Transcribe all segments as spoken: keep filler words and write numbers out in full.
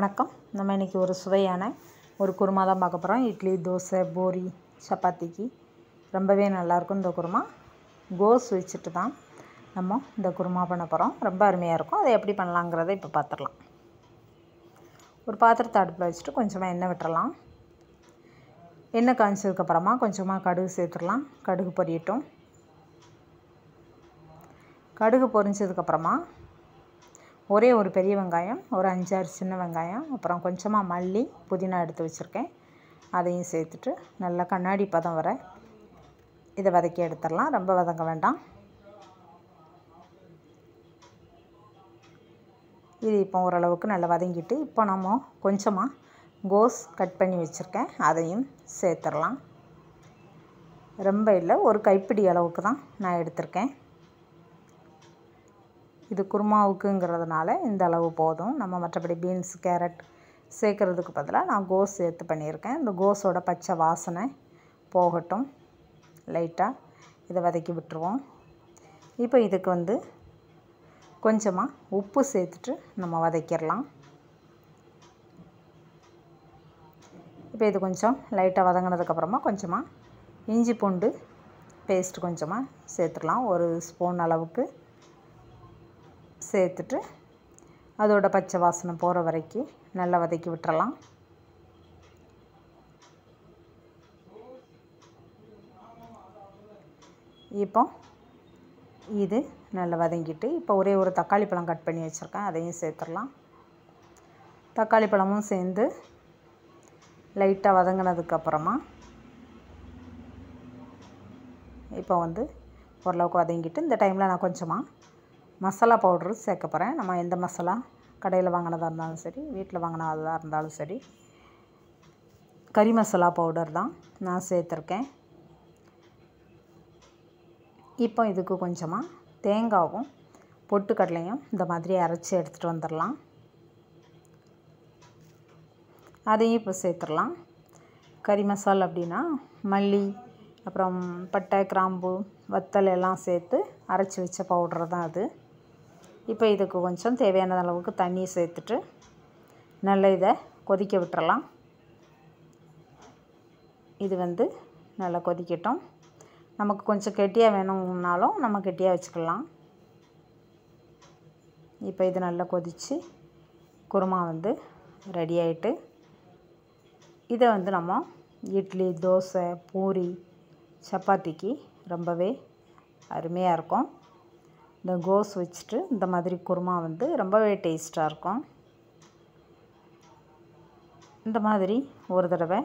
வணக்கம். நம்ம இன்றைக்கி ஒரு சுவையான ஒரு குருமா தான் பார்க்க போகிறோம். இட்லி, தோசை, பூரி, சப்பாத்திக்கு ரொம்பவே நல்லாயிருக்கும். இந்த குருமா கோஸ் வச்சுட்டு தான் நம்ம இந்த குருமா பண்ண போகிறோம். ரொம்ப அருமையாக இருக்கும். அதை எப்படி பண்ணலாங்கிறத இப்போ பார்த்துடலாம். ஒரு பாத்திரத்தை அடுப்பில் வச்சுட்டு கொஞ்சமாக எண்ணெய் விட்டுறலாம். எண்ணெய் காய்ச்சதுக்கப்புறமா கொஞ்சமாக கடுகு சேர்த்துடலாம். கடுகு பொரியட்டும். கடுகு பொரிஞ்சதுக்கப்புறமா ஒரே ஒரு பெரிய வெங்காயம், ஒரு அஞ்சாறு சின்ன வெங்காயம், அப்புறம் கொஞ்சமாக மல்லி, புதினா எடுத்து வச்சுருக்கேன். அதையும் சேர்த்துட்டு நல்லா கண்ணாடி பதம் வர இதை வதக்கி எடுத்துடலாம். ரொம்ப வதங்க வேண்டாம். இது இப்போ ஓரளவுக்கு நல்லா வதங்கிட்டு இப்போ நம்ம கொஞ்சமாக கோஸ் கட் பண்ணி வச்சுருக்கேன், அதையும் சேர்த்துடலாம். ரொம்ப இல்லை, ஒரு கைப்பிடி அளவுக்கு தான் நான் எடுத்திருக்கேன். இது குருமாவுக்குங்கிறதுனால இந்த அளவு போதும். நம்ம மற்றபடி பீன்ஸ், கேரட் சேர்க்குறதுக்கு பதிலாக நான் கோஸ் சேர்த்து பண்ணியிருக்கேன். இந்த கோஸோட பச்சை வாசனை போகட்டும். லைட்டாக இதை வதக்கி விட்டுருவோம். இப்போ இதுக்கு வந்து கொஞ்சமாக உப்பு சேர்த்துட்டு நம்ம வதக்கிடலாம். இப்போ இது கொஞ்சம் லைட்டாக வதங்கினதுக்கப்புறமா கொஞ்சமாக இஞ்சி பூண்டு பேஸ்ட் கொஞ்சமாக சேர்த்துடலாம். ஒரு ஸ்பூன் அளவுக்கு சேர்த்துட்டு அதோட பச்சை வாசனை போகிற வரைக்கும் நல்லா வதக்கி விட்டுறலாம். இப்போ இது நல்லா வதங்கிட்டு இப்போ ஒரே ஒரு தக்காளி பழம் கட் பண்ணி வச்சுருக்கேன், அதையும் சேர்த்துடலாம். தக்காளி பழமும் சேர்ந்து லைட்டாக வதங்கினதுக்கப்புறமா இப்போ வந்து ஓரளவுக்கு வதங்கிட்டு இந்த டைமில் நான் கொஞ்சமாக மசாலா பவுட்ரு சேர்க்க போகிறேன். நம்ம எந்த மசாலா கடையில் வாங்கினதாக இருந்தாலும் சரி, வீட்டில் வாங்கினதாக இருந்தாலும் சரி, கறி மசாலா பவுடர் தான் நான் சேர்த்துருக்கேன். இப்போ இதுக்கு கொஞ்சமாக தேங்காவும் பொட்டுக்கடலையும் இந்த மாதிரி அரைச்சி எடுத்துகிட்டு வந்துடலாம். அதையும் இப்போ சேர்த்துடலாம். கறி மசாலா அப்படின்னா மல்லி, அப்புறம் பட்டை, கிராம்பு, வத்தல் எல்லாம் சேர்த்து அரைச்சி வச்ச பவுடர் தான் அது. இப்போ இதுக்கு கொஞ்சம் தேவையான அளவுக்கு தண்ணி சேர்த்துட்டு நல்லா இதை கொதிக்க விட்டுறலாம். இது வந்து நல்லா கொதிக்கட்டும். நமக்கு கொஞ்சம் கெட்டியாக வேணும்னாலும் நம்ம கெட்டியாக வச்சுக்கலாம். இப்போ இது நல்லா கொதித்து குருமா வந்து ரெடி ஆகிட்டு இதை வந்து நம்ம இட்லி, தோசை, பூரி, சப்பாத்திக்கு ரொம்பவே அருமையாக இருக்கும். இந்த கோஸ் வச்சுட்டு இந்த மாதிரி குருமா வந்து ரொம்பவே டேஸ்ட்டாக இருக்கும். இந்த மாதிரி ஒரு தடவை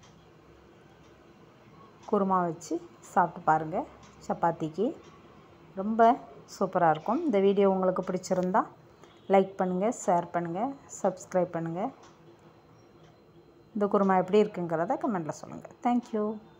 குருமா வச்சு சாப்பிட்டு பாருங்கள். சப்பாத்திக்கு ரொம்ப சூப்பராக இருக்கும். இந்த வீடியோ உங்களுக்கு பிடிச்சிருந்தா லைக் பண்ணுங்கள், ஷேர் பண்ணுங்கள், சப்ஸ்கிரைப் பண்ணுங்கள். இந்த குருமா எப்படி இருக்குங்கிறத கமெண்ட்டில் சொல்லுங்கள். தேங்க்யூ.